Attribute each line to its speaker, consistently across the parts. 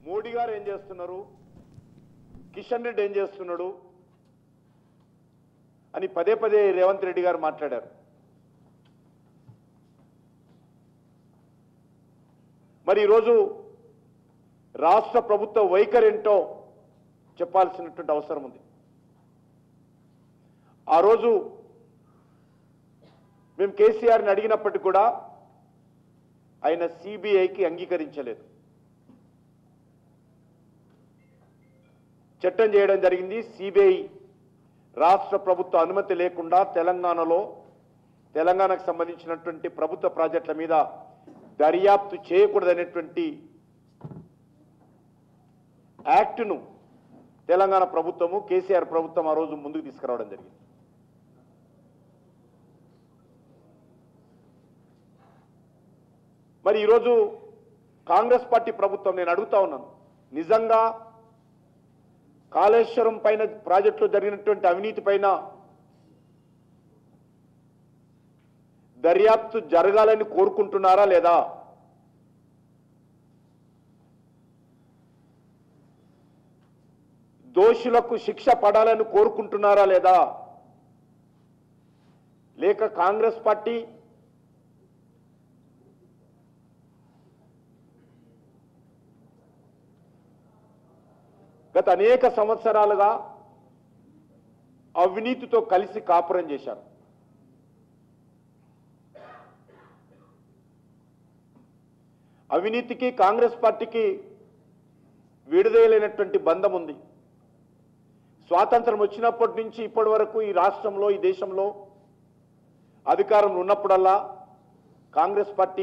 Speaker 1: మోడీ గారు ఏం చేస్తున్నారు, కిషన్ రెడ్డి ఏం చేస్తున్నాడు అని పదే పదే రేవంత్ రెడ్డి గారు మాట్లాడారు. మరి ఈరోజు రాష్ట్ర ప్రభుత్వ వైఖరి ఏంటో చెప్పాల్సినటువంటి అవసరం ఉంది. ఆ రోజు మేము కేసీఆర్ని అడిగినప్పటికీ కూడా ఆయన సిబిఐకి అంగీకరించలేదు. చట్టం చేయడం జరిగింది. సిబిఐ రాష్ట్ర ప్రభుత్వ అనుమతి లేకుండా తెలంగాణకు సంబంధించినటువంటి ప్రభుత్వ ప్రాజెక్టుల మీద దర్యాప్తు చేయకూడదనేటువంటి యాక్ట్ను తెలంగాణ ప్రభుత్వము కేసీఆర్ ప్రభుత్వం ఆ రోజు ముందుకు తీసుకురావడం జరిగింది. మరి ఈరోజు కాంగ్రెస్ పార్టీ ప్రభుత్వం నేను అడుగుతా ఉన్నాను, నిజంగా కాళేశ్వరం పైన ప్రాజెక్టులో జరిగినటువంటి అవినీతి పైన దర్యాప్తు జరగాలని కోరుకుంటున్నారా లేదా? దోషులకు శిక్ష పడాలని కోరుకుంటున్నారా లేదా? లేక కాంగ్రెస్ పార్టీ గత అనేక సంవత్సరాలుగా అవినీతితో కలిసి కాపురం చేశారు. అవినీతికి కాంగ్రెస్ పార్టీకి విడుదలైనటువంటి బంధం ఉంది. స్వాతంత్రం వచ్చినప్పటి నుంచి ఇప్పటి వరకు ఈ రాష్ట్రంలో, ఈ దేశంలో అధికారంలో ఉన్నప్పుడల్లా కాంగ్రెస్ పార్టీ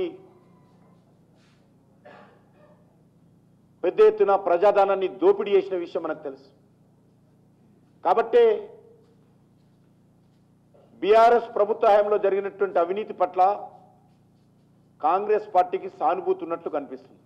Speaker 1: పెద్ద ఎత్తున ప్రజాధనాన్ని దోపిడీ చేసిన విషయం మనకు తెలుసు. కాబట్టే బీఆర్ఎస్ ప్రభుత్వ హయాంలో జరిగినటువంటి అవినీతి పట్ల కాంగ్రెస్ పార్టీకి సానుభూతి ఉన్నట్లు కనిపిస్తుంది.